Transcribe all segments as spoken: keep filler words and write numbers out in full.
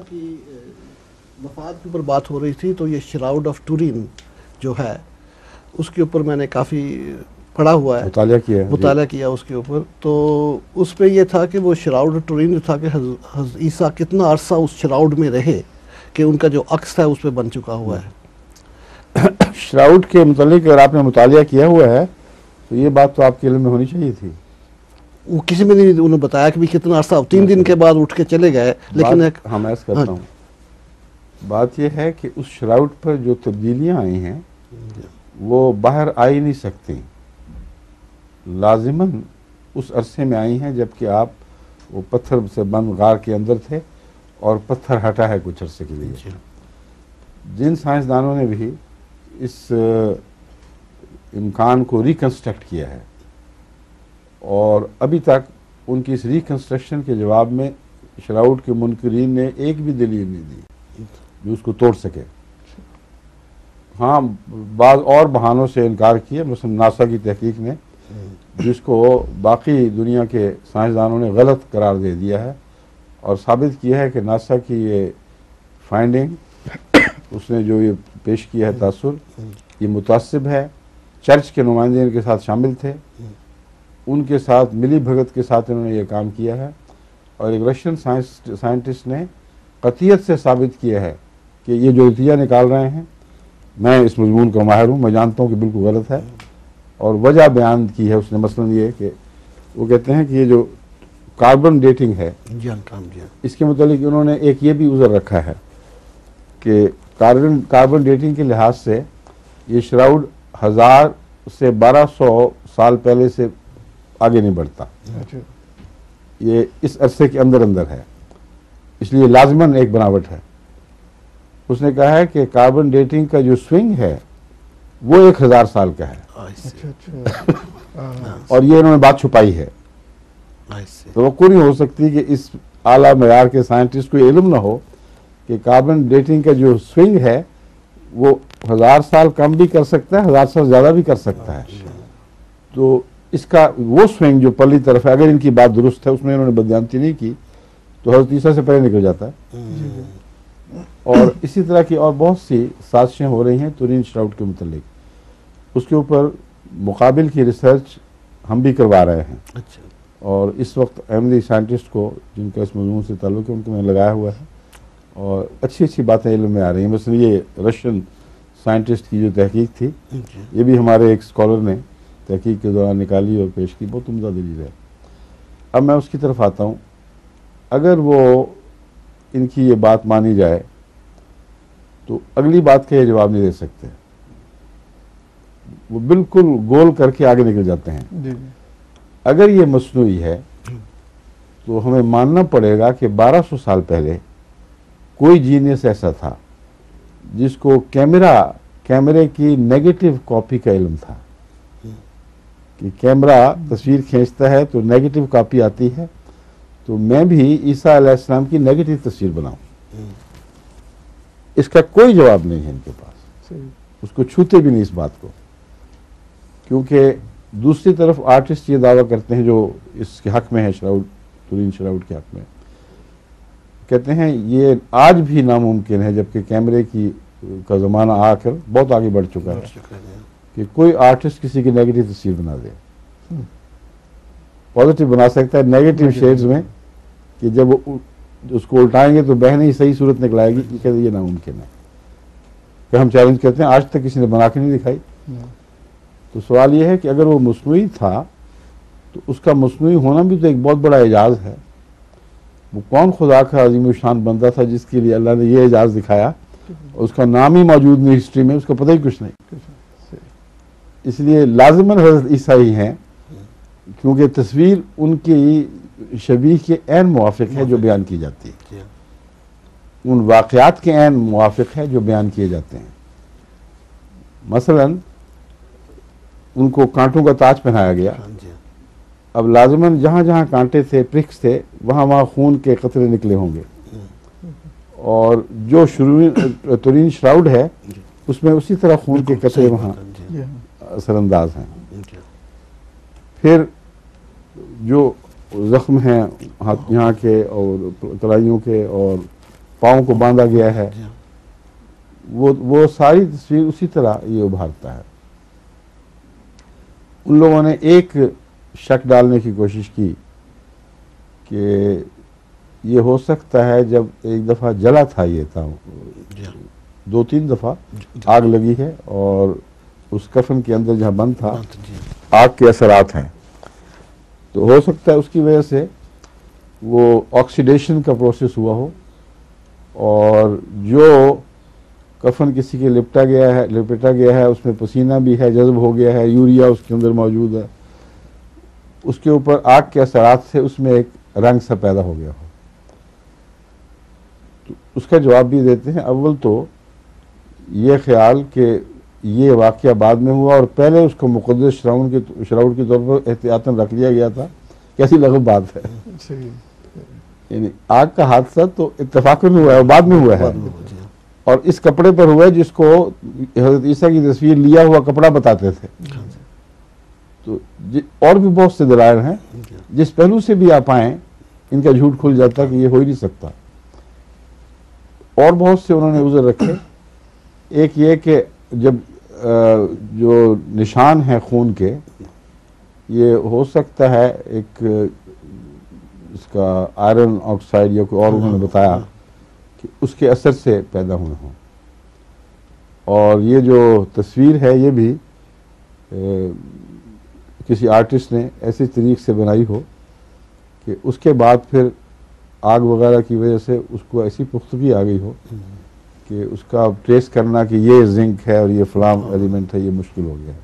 की वफात के ऊपर बात हो रही थी, तो ये श्राउड ऑफ टूरिन जो है उसके ऊपर मैंने काफ़ी पढ़ा हुआ है, मुतालिया किया है, मुतालिया किया उसके ऊपर। तो उस पर यह था कि वो श्राउड ऑफ टूरिन जो था कि हज़रत ईसा कितना अरसा उस श्राउड में रहे कि उनका जो अक्स है उस पर बन चुका हुआ है। श्राउड के मुतालिक अगर आपने मुतालिया किया हुआ है तो ये बात तो आपके इल्म में होनी चाहिए थी। वो किसी में नहीं उन्होंने बताया कि भी कितना अरसा, तीन दिन के बाद उठ के चले गए। लेकिन एक हाँ मैं ऐसा करता हूँ, बात यह है कि उस श्राउड पर जो तब्दीलियाँ आई हैं वो बाहर आ ही नहीं सकती, लाजिमन उस अरसे में आई हैं जबकि आप वो पत्थर से बंद गार के अंदर थे और पत्थर हटा है कुछ अरसे के लिए। जिन साइंसदानों ने भी इस इम्कान को रिकन्स्ट्रक्ट किया है और अभी तक उनकी इस रिकन्स्ट्रक्शन के जवाब में श्राउड के मुनकरीन ने एक भी दलील नहीं दी जो उसको तोड़ सके। हाँ, बाद और बहानों से इनकार किया, मसलन नासा की तहकीक ने जिसको बाकी दुनिया के साइंसदानों ने गलत करार दे दिया है और साबित किया है कि नासा की ये फाइंडिंग, उसने जो ये पेश किया है तासुर, ये मुतासिब है। चर्च के नुमाइंदे इनके साथ शामिल थे, उनके साथ मिली भगत के साथ इन्होंने ये काम किया है और एक रशियन साइंस साइंटिस्ट ने कतियत से साबित किया है कि ये जो नतीजा निकाल रहे हैं, मैं इस मजमून का माहिर हूँ, मैं जानता हूँ कि बिल्कुल गलत है। और वजह बयान की है उसने, मसलन ये कि वो कहते हैं कि ये जो कार्बन डेटिंग है इसके मुतालिक उन्होंने एक ये भी उज़र रखा है कि कार्बन कार्बन डेटिंग के लिहाज से ये श्राउड हज़ार से बारह सौ साल पहले से आगे नहीं बढ़ता, ये इस अरसे के अंदर अंदर है, इसलिए लाजमन एक बनावट है। उसने कहा है कि कार्बन डेटिंग का जो स्विंग है वो एक हजार साल का है और ये इन्होंने बात छुपाई है। तो वो कोई नहीं हो सकती कि इस आला मयार के साइंटिस्ट को इल्म ना हो कि कार्बन डेटिंग का जो स्विंग है वो हजार साल कम भी कर सकता है, हजार साल ज़्यादा भी कर सकता है। तो इसका वो स्विंग जो पल्ली तरफ है, अगर इनकी बात दुरुस्त है, उसमें इन्होंने बदयांती नहीं की तो हज़रत ईसा से पहले निकल जाता है। और इसी तरह की और बहुत सी साजिशें हो रही हैं तुरीन श्राउड के मुतालिक, उसके ऊपर मुकाबिल की रिसर्च हम भी करवा रहे हैं। अच्छा। और इस वक्त अहमदी साइंटिस्ट को जिनका इस मजमून से ताल्लुक़ है उनको मैंने लगाया हुआ है और अच्छी अच्छी बातें इल्म में आ रही हैं। मसलन ये रशियन साइंटिस्ट की जो तहकीक थी, ये भी हमारे एक स्कॉलर ने तहकीक के दौरान निकाली और पेश की, बहुत उम्दा दलील है। अब मैं उसकी तरफ आता हूँ। अगर वो इनकी ये बात मानी जाए तो अगली बात का ये जवाब नहीं दे सकते, वो बिल्कुल गोल करके आगे निकल जाते हैं। अगर ये मसनूई है तो हमें मानना पड़ेगा कि बारह सौ साल पहले कोई जीनियस ऐसा था जिसको कैमरा कैमरे की नेगेटिव कॉपी का इल्म था कि कैमरा तस्वीर खींचता है तो नेगेटिव कॉपी आती है, तो मैं भी ईसा अलैहिस्सलाम की नेगेटिव तस्वीर बनाऊं। इसका कोई जवाब नहीं है इनके पास, उसको छूते भी नहीं इस बात को, क्योंकि दूसरी तरफ आर्टिस्ट ये दावा करते हैं जो इसके हक में है, श्राउड तुरीन श्राउड के हक में, कहते हैं ये आज भी नामुमकिन है, जबकि कैमरे की का ज़माना आकर बहुत आगे बढ़ चुका है कि कोई आर्टिस्ट किसी की नेगेटिव तस्वीर बना दे। पॉजिटिव बना सकता है नेगेटिव शेड्स में कि जब वो उसको उल्टाएंगे तो बहने ही सही सूरत निकलाएगी, ये कहते ये नामुमकिन है। कि हम चैलेंज करते हैं, आज तक किसी ने बना के नहीं दिखाई। तो सवाल ये है कि अगर वो मसनूई था तो उसका मसनूई होना भी तो एक बहुत बड़ा एजाज़ है। वो कौन खुदा का अजीम शान बंदा था जिसके लिए अल्लाह ने ये एजाज़ दिखाया, उसका नाम ही मौजूद नहीं हिस्ट्री में, उसका पता ही कुछ नहीं। इसलिए लाजिमन हज़रत ईसा ही हैं, क्योंकि तस्वीर उनकी शबीह के ऐन मुवाफिक है जो बयान की जाती है, उन वाक़यात के ऐन मुवाफिक है जो बयान किए जाते हैं। मसलन उनको कांटों का ताज पहनाया गया, अब लाजमन जहाँ जहाँ कांटे थे, प्रिक्स थे, वहाँ वहाँ खून के कतरे निकले होंगे, और जो शुरू तुरीन श्राउड है उसमें उसी तरह खून के कतरे वहाँ असरअंदाज हैं। फिर जो ज़ख्म हैं हाथ यहाँ के और कलाइयों के और पाँव को बांधा गया है, जी हाँ। वो वो सारी तस्वीर उसी तरह ये उभारता है। उन लोगों ने एक शक डालने की कोशिश की कि ये हो सकता है जब एक दफ़ा जला था ये था, जी हाँ। दो तीन दफ़ा जी- आग लगी है और उस कफन के अंदर जहाँ बंद था बात जी हाँ। आग के असरात हैं, तो हो सकता है उसकी वजह से वो ऑक्सीडेशन का प्रोसेस हुआ हो और जो कफन किसी के लिपटा गया है लिपटा गया है उसमें पसीना भी है, जज्ब हो गया है, यूरिया उसके अंदर मौजूद है, उसके ऊपर आग के असरात से उसमें एक रंग सा पैदा हो गया हो। तो उसका जवाब भी देते हैं। अव्वल तो ये ख्याल कि ये वाक़या बाद में हुआ और पहले उसको मुक़द्दस श्राउड के श्राउड के तौर पर एहतियातन रख लिया गया था, कैसी लगभग बात है। यानी आग का हादसा तो इत्तेफाकन हुआ है और बाद में हुआ है बाद में हुआ, जी हाँ। और इस कपड़े पर हुआ है जिसको हज़रत ईसा की तस्वीर लिया हुआ कपड़ा बताते थे। हाँ जी, तो जि- और भी बहुत से दलाइल हैं, जी हाँ। जिस पहलू से भी आप आएँ इनका झूठ खुल जाता है कि ये हो ही नहीं सकता। और बहुत से उन्होंने उज़र रखे। एक ये कि जब अ, जो निशान हैं खून के, ये हो सकता है एक इसका आयरन ऑक्साइड या कोई और उन्होंने बताया कि उसके असर से पैदा हुए हों। और ये जो तस्वीर है ये भी ए, किसी आर्टिस्ट ने ऐसे तरीके से बनाई हो कि उसके बाद फिर आग वगैरह की वजह से उसको ऐसी पुख्तगी आ गई हो कि उसका ट्रेस करना कि ये जिंक है और ये फ्लाम एलिमेंट है, ये मुश्किल हो गया है।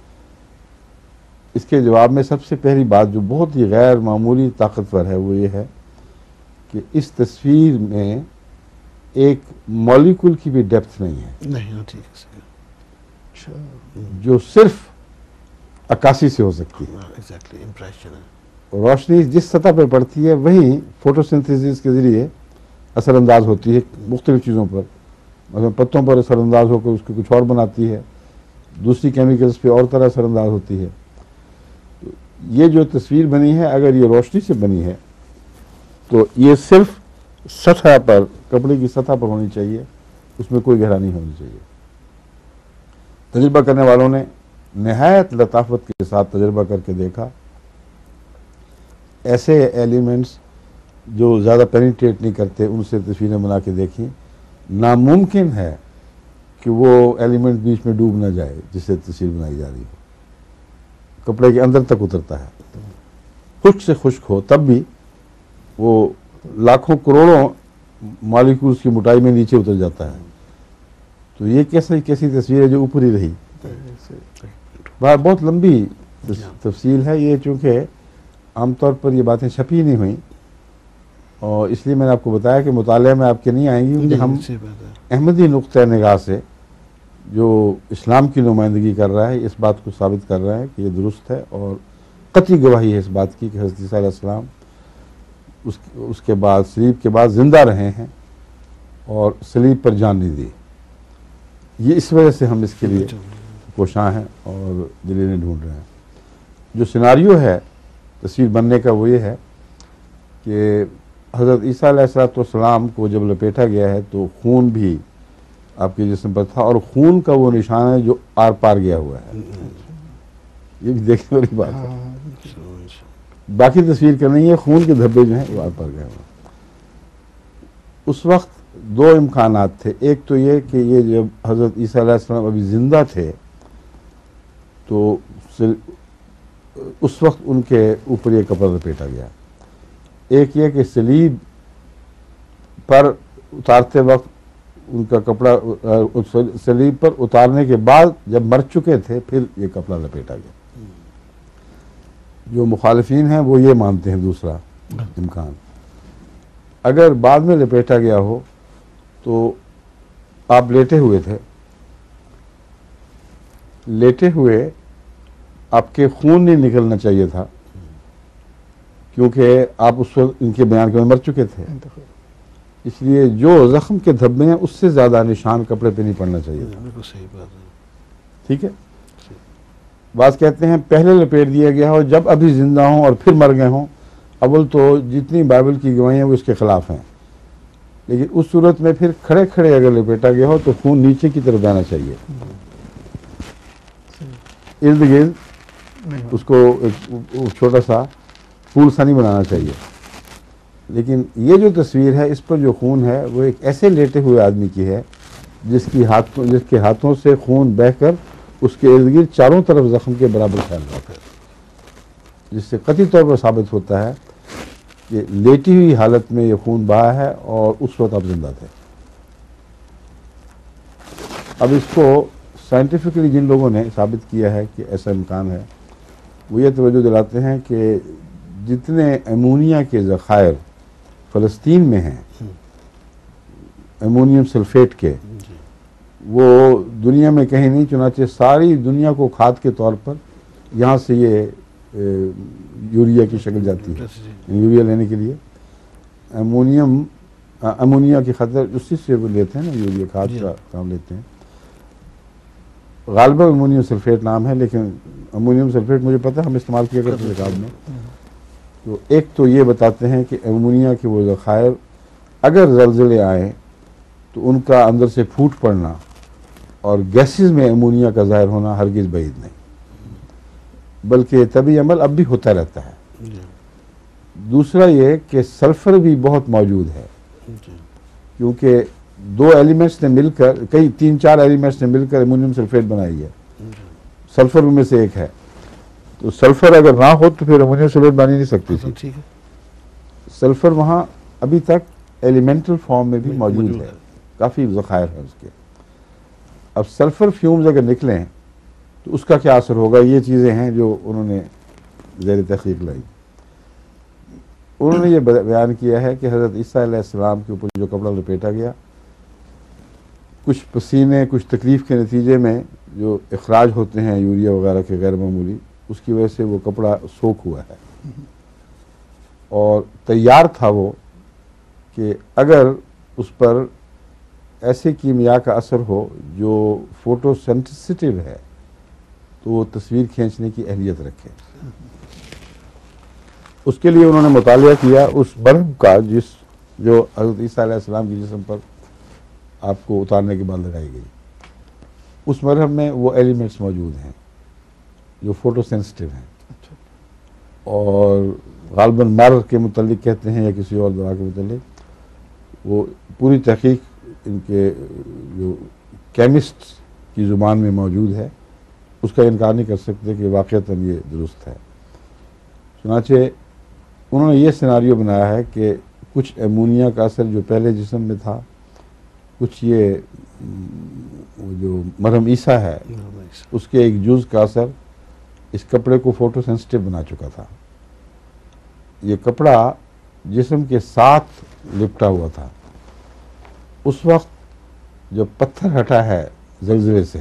इसके जवाब में सबसे पहली बात जो बहुत ही गैर मामूली ताकतवर है वो ये है कि इस तस्वीर में एक मॉलिक्यूल की भी डेप्थ नहीं है, नहीं हाँ, ठीक है, सही जो सिर्फ अक्कासी से हो सकती है। है, एग्जैक्टली इम्प्रेशन है। रोशनी जिस सतह पर पड़ती है वही फोटोसिंथेसिस के ज़रिए असरअंदाज होती है मुख्तलिफ चीज़ों पर, मतलब पत्तों पर असरअंदाज होकर उसको कुछ और बनाती है, दूसरी केमिकल्स पे और तरह असरअंदाज होती है। तो ये जो तस्वीर बनी है अगर ये रोशनी से बनी है तो ये सिर्फ सतह पर, कपड़े की सतह पर होनी चाहिए, उसमें कोई गहरा नहीं होनी चाहिए। तजुर्बा करने वालों ने नहायत लताफत के साथ तजुर्बा करके देखा, ऐसे एलिमेंट्स जो ज़्यादा पेनिट्रेट नहीं करते उनसे तस्वीरें बना के देखी, नामुमकिन है कि वो एलिमेंट बीच में डूब ना जाए जिससे तस्वीर बनाई जा रही हो, कपड़े के अंदर तक उतरता है, खुश्क से खुश्क हो तब भी वो लाखों करोड़ों मॉलिक्यूल्स की मोटाई में नीचे उतर जाता है। तो ये कैसी कैसी तस्वीर है जो ऊपर ही रही। बाहर बहुत लंबी तफसील है ये, चूँकि आमतौर पर ये बातें छपी नहीं हुई और इसलिए मैंने आपको बताया कि मुताले में आपके नहीं आएंगी, क्योंकि हम अहमदी नुक्ता निगाह से जो इस्लाम की नुमाइंदगी कर रहा है इस बात को साबित कर रहा है कि ये दुरुस्त है और कतई गवाही है इस बात की कि हज़रत ईसा अलैहिस्सलाम उस उसके बाद सलीब के बाद ज़िंदा रहे हैं और सलीब पर जान नहीं दी। ये इस वजह से हम इसके लिए कोशां हैं और दलीलें ढूंढ रहे हैं। जो सिनारियो है तस्वीर बनने का वो ये है कि हज़रत ईसा अलैहिस्सलाम को जब लपेटा गया है तो खून भी आपके जिस्म पर था और खून का वो निशान है जो आर पार गया हुआ है, ये भी देखने वाली बात है। बाकी तस्वीर का नहीं है, खून के धब्बे जो हैं वो आर पार गए हुए। उस वक्त दो इम्कानात थे, एक तो ये कि ये जब हज़रत ईसा अलैहिस्सलाम अभी ज़िंदा थे तो उस वक्त उनके ऊपर ये कपड़ा लपेटा गया। एक ये कि सलीब पर उतारते वक्त उनका कपड़ा, सलीब पर उतारने के बाद जब मर चुके थे फिर ये कपड़ा लपेटा गया। जो मुखालिफिन हैं वो ये मानते हैं दूसरा इम्कान, अगर बाद में लपेटा गया हो तो आप लेटे हुए थे, लेटे हुए आपके खून नहीं निकलना चाहिए था क्योंकि आप उस वक्त इनके बयान के में मर चुके थे, इसलिए जो जख्म के धब्बे हैं उससे ज़्यादा निशान कपड़े पे नहीं पड़ना चाहिए था। बिल्कुल सही बात है। ठीक है, बात कहते हैं पहले लपेट दिया गया हो जब अभी जिंदा हों और फिर मर गए हों, अव्वल तो जितनी बाइबल की गवाहियाँ वो इसके खिलाफ हैं। लेकिन उस सूरत में फिर खड़े खड़े अगर लपेटा गया हो तो खून नीचे की तरफ जाना चाहिए, इर्द गिर्द उसको एक छोटा सा पूल सा नहीं बनाना चाहिए। लेकिन ये जो तस्वीर है इस पर जो खून है वो एक ऐसे लेटे हुए आदमी की है जिसकी हाथों जिसके हाथों से खून बहकर उसके इर्द गिर्द चारों तरफ जख्म के बराबर फैल रहा है, जिससे कतई तौर पर साबित होता है कि लेटी हुई हालत में ये खून बहा है और उस वक्त आप जिंदा थे। अब इसको साइंटिफिकली जिन लोगों ने साबित किया है कि ऐसा इम्कान है वो ये तवज्जो दिलाते हैं कि जितने अमोनिया के ज़खायर फ़लस्तीन में हैं अमोनियम सल्फेट के, वो दुनिया में कहीं नहीं, चुनाचे सारी दुनिया को खाद के तौर पर यहाँ से ये ए, यूरिया की शक्ल जाती है। यूरिया लेने के लिए अमोनियम अमोनिया की खतर उसी से वो लेते हैं ना, यूरिया खाद का काम लेते हैं। गालिबा अमोनियम सल्फेट नाम है, लेकिन अमोनियम सल्फेट मुझे पता है हम इस्तेमाल किया करते थे खाद में। तो एक तो ये बताते हैं कि अमोनिया के वो ज़खायर अगर ज़लज़ले आए तो उनका अंदर से फूट पड़ना और गैसेस में अमोनिया का ज़ाहिर होना हरगिज़ बईद नहीं, बल्कि तभी अमल अब भी होता रहता है। दूसरा ये कि सल्फ़र भी बहुत मौजूद है, क्योंकि दो एलिमेंट्स ने मिलकर, कई तीन चार एलिमेंट्स ने मिलकर अमोनियम सल्फेट बनाई है, सल्फ़र में से एक है। तो सल्फ़र अगर ना हो तो फिर अमोनियम सल्फेट बन ही नहीं सकती थी। ठीक है, सल्फ़र वहाँ अभी तक एलिमेंटल फॉर्म में भी मौजूद है, काफ़ी ज़खायर है उसके। अब सल्फ़र फ्यूम्स अगर निकलें तो उसका क्या असर होगा, ये चीज़ें हैं जो उन्होंने ज़ेर तहक़ीक़ लाई। उन्होंने ये बयान किया है कि हज़रत ईसा अलैहिस्सलाम के ऊपर जो कपड़ा लपेटा गया, कुछ पसीने कुछ तकलीफ़ के नतीजे में जो इखराज होते हैं यूरिया वगैरह के गैर मामूली, उसकी वजह से वो कपड़ा सोख हुआ है और तैयार था वो कि अगर उस पर ऐसे कीमिया का असर हो जो फोटोसेंसिटिव है तो वो तस्वीर खींचने की अहलियत रखे। उसके लिए उन्होंने मुतालिया किया उस बर्फ का जिस जो हज़रत ईसा अलैहिस्सलाम की जिस्म पर आपको उतारने के बाद लगाई गई। उस मरहम में वो एलिमेंट्स मौजूद हैं जो फोटो सेंसिटिव हैं। अच्छा। और गालिबन मर के मुतल्लिक कहते हैं या किसी और दवा के मुतल्लिक, वो पूरी तहकीक इनके जो केमिस्ट की ज़ुबान में मौजूद है, उसका इनकार नहीं कर सकते कि वाक़ईतन ये दुरुस्त है। चुनाचे उन्होंने ये सिनारियो बनाया है कि कुछ अमोनिया का असर जो पहले जिस्म में था, कुछ ये वो जो मरहम ईसा है उसके एक जुज़ का असर इस कपड़े को फोटो सेंसिटिव बना चुका था। ये कपड़ा जिस्म के साथ लिपटा हुआ था। उस वक्त जब पत्थर हटा है ज़लज़ले से,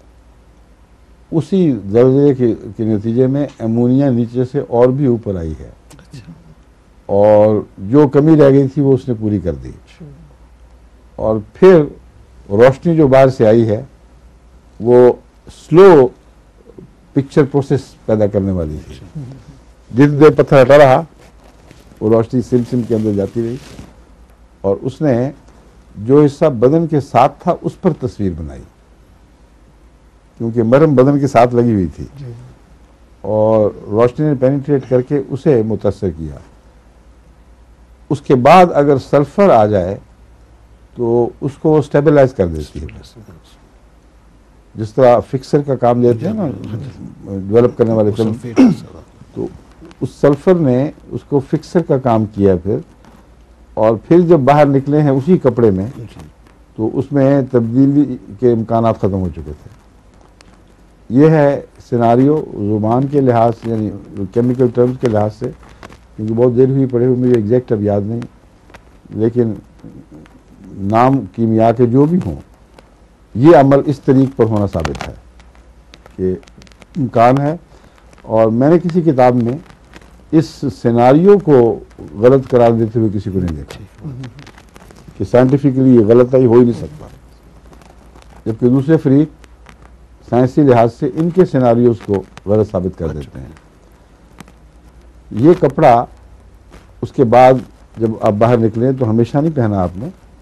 उसी ज़लज़ले के, के नतीजे में अमोनिया नीचे से और भी ऊपर आई है। अच्छा। और जो कमी रह गई थी वो उसने पूरी कर दी। और फिर रोशनी जो बाहर से आई है वो स्लो पिक्चर प्रोसेस पैदा करने वाली थी। जितनी देर पत्थर हटा रहा वो रोशनी सिम सिम के अंदर जाती रही और उसने जो हिस्सा बदन के साथ था उस पर तस्वीर बनाई, क्योंकि मरहम बदन के साथ लगी हुई थी और रोशनी ने पेनिट्रेट करके उसे मुतासर किया। उसके बाद अगर सल्फर आ जाए तो उसको स्टेबलाइज कर देती है, जिस तरह फिक्सर का काम लेते हैं ना डेवलप करने वाले फिल्म, तो उस सल्फर ने उसको फिक्सर का काम किया फिर। और फिर जब बाहर निकले हैं उसी कपड़े में तो उसमें तब्दीली के इम्कानात ख़त्म हो चुके थे। ये है सिनारियो ज़ुबान के लिहाज से, यानी केमिकल टर्म्स के लिहाज से, क्योंकि बहुत देर हुई पड़े हुए, मुझे एग्जैक्ट अब याद नहीं, लेकिन नाम कीमिया के जो भी हों, ये अमल इस तरीक़ पर होना साबित है कि इम्कान है। और मैंने किसी किताब में इस सिनारियो को गलत करार देते हुए किसी को नहीं देखा कि साइंटिफिकली ये गलत ही हो ही नहीं सकता, जबकि दूसरे फरीक साइंसी लिहाज से इनके सिनारियोज को गलत साबित कर देते हैं। ये कपड़ा उसके बाद जब आप बाहर निकले तो हमेशा नहीं पहना आपने,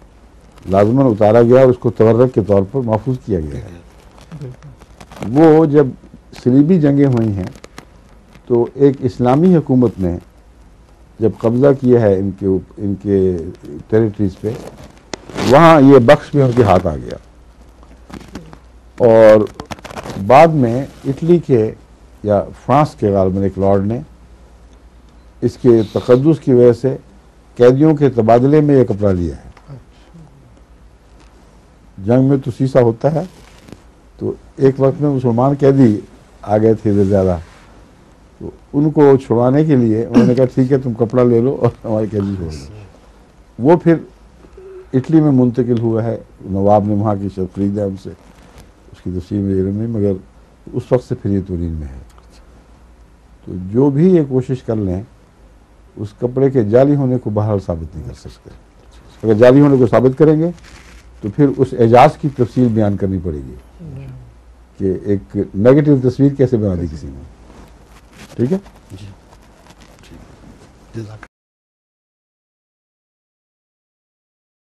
लाजमन उतारा गया और उसको तवर्रक के तौर पर महफूज किया गया है। वो जब सलीबी जंगें हुई हैं तो एक इस्लामी हुकूमत ने जब कब्ज़ा किया है इनके उप- इनके टेरिटरीज पे, वहाँ ये बख्श में उनके हाथ आ गया। और बाद में इटली के या फ्रांस के गालिबन एक लॉर्ड ने इसके तकद्दुस की वजह से कैदियों के तबादले में ये कपड़ा लिया है। जंग में तो शीशा होता है, तो एक वक्त में मुसलमान कैदी आ गए थे इधर ज़्यादा, तो उनको छुड़वाने के लिए उन्होंने कहा ठीक है तुम कपड़ा ले लो और हमारे कैदी छोड़ दो। वो फिर इटली में मुंतकिल हुआ है, नवाब ने वहाँ की शर्त खरीदा उनसे, उसकी तफसील में इल्म नहीं, मगर उस वक्त से फिर ये तुरीन में है। तो जो भी ये कोशिश कर लें उस कपड़े के जाली होने को बहरहाल साबित नहीं कर सकते। अगर जाली होने को साबित करेंगे तो फिर उस एजाज की तफसील बयान करनी पड़ेगी कि एक नेगेटिव तस्वीर कैसे बना दी किसी ने। ठीक है। जज़ाक